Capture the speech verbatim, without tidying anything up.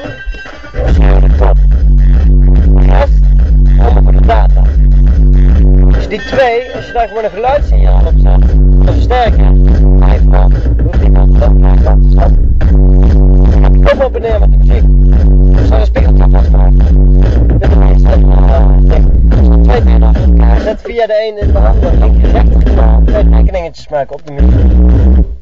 dan is heel de top. De rest, allemaal voor de data. Dus die twee, als je daar gewoon een geluidssignaal op zet, dan versterken, hij vooral, hoeft niet aan te naar kant te stappen. Dan gaat het op en neer met de muziek. Dus daar een spiegeltje vastmaakt. Met de meeste, uh, twee benen achter elkaar. Zet via de ene in de andere, linker, rechter, twee rekeningetjes maken op de muziek.